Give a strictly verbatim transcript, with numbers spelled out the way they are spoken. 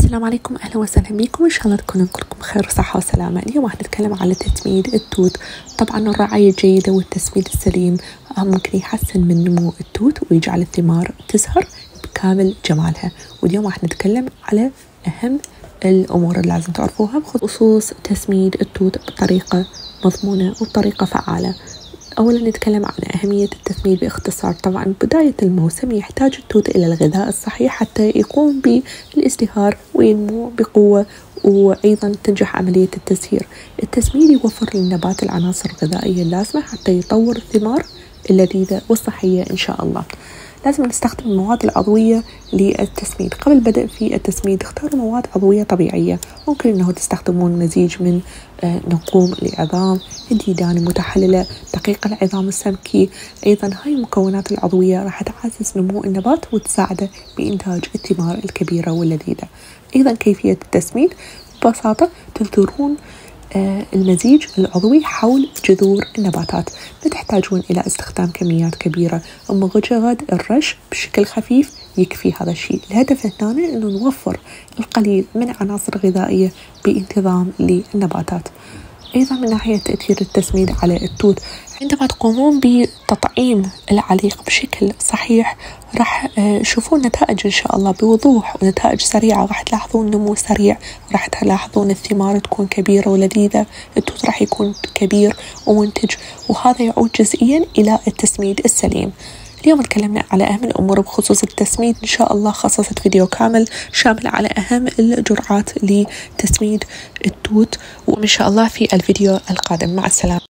السلام عليكم، أهلا وسهلا بكم. إن شاء الله تكونوا كلكم بخير وصحة وسلامة. اليوم راح نتكلم على تسميد التوت. طبعا الرعاية الجيدة والتسميد السليم ممكن يحسن من نمو التوت ويجعل الثمار تزهر بكامل جمالها. واليوم راح نتكلم على أهم الأمور اللي لازم تعرفوها بخصوص تسميد التوت بطريقة مضمونة وبطريقة فعالة. أولا نتكلم عن أهمية التسميد باختصار. طبعا بداية الموسم يحتاج التوت إلى الغذاء الصحي حتى يقوم بالازدهار وينمو بقوة، وأيضا تنجح عملية التزهير. التسميد يوفر للنبات العناصر الغذائية اللازمة حتى يطور الثمار اللذيذة والصحية إن شاء الله. لازم نستخدم المواد العضوية للتسميد. قبل البدء في التسميد اختاروا مواد عضوية طبيعية. ممكن أنه تستخدمون مزيج من نقوم العظام، الديدان المتحللة، دقيق العظام السمكي. أيضا هاي المكونات العضوية راح تعزز نمو النبات وتساعده بإنتاج الثمار الكبيرة واللذيذة. أيضا كيفية التسميد ببساطة تنثرون المزيج العضوي حول جذور النباتات. لا تحتاجون إلى استخدام كميات كبيرة، مجرد الرش بشكل خفيف يكفي هذا الشيء. الهدف هنا أنه نوفر القليل من عناصر غذائية بانتظام للنباتات. أيضا من ناحية تأثير التسميد على التوت، عندما تقومون بتطعيم العليق بشكل صحيح راح تشوفون نتائج إن شاء الله بوضوح ونتائج سريعة. راح تلاحظون نمو سريع، راح تلاحظون الثمار تكون كبيرة ولذيذة، التوت راح يكون كبير ومنتج، وهذا يعود جزئيا إلى التسميد السليم. اليوم تكلمنا على أهم الأمور بخصوص التسميد. إن شاء الله خصصت فيديو كامل شامل على أهم الجرعات لتسميد التوت، وإن شاء الله في الفيديو القادم. مع السلامة.